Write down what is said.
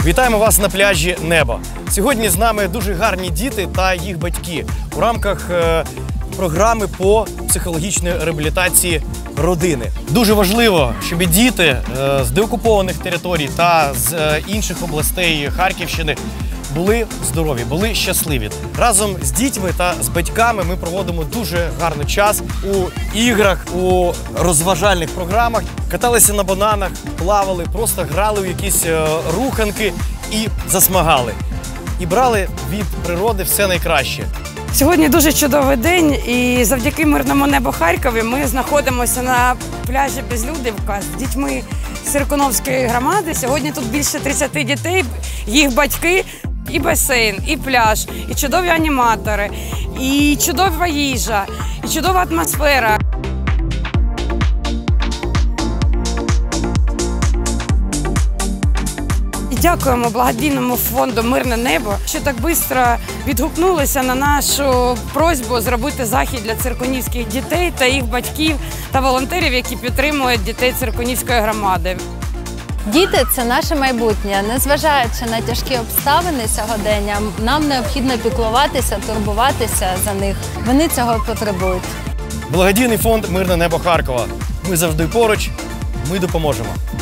Вітаємо вас на пляжі «Небо». Сьогодні з нами дуже гарні діти та їх батьки у рамках програми по психологічній реабілітації родини. Дуже важливо, щоб діти з деокупованих територій та з інших областей Харківщини були здорові, були щасливі. Разом з дітьми та з батьками ми проводимо дуже гарний час у іграх, у розважальних програмах. Каталися на бананах, плавали, просто грали у якісь руханки і засмагали. І брали від природи все найкраще. Сьогодні дуже чудовий день, і завдяки мирному небу Харкові ми знаходимося на пляжі Безлюдівка з дітьми Сироконовської громади. Сьогодні тут більше 30 дітей, їх батьки, і басейн, і пляж, і чудові аніматори, і чудова їжа, і чудова атмосфера. Дякуємо благодійному фонду «Мирне небо», що так швидко відгукнулися на нашу просьбу зробити захід для циркунівських дітей та їх батьків та волонтерів, які підтримують дітей Циркунівської громади. Діти – це наше майбутнє. Незважаючи на тяжкі обставини сьогодення, нам необхідно піклуватися, турбуватися за них. Вони цього потребують. Благодійний фонд «Мирне небо Харкова». Ми завжди поруч, ми допоможемо.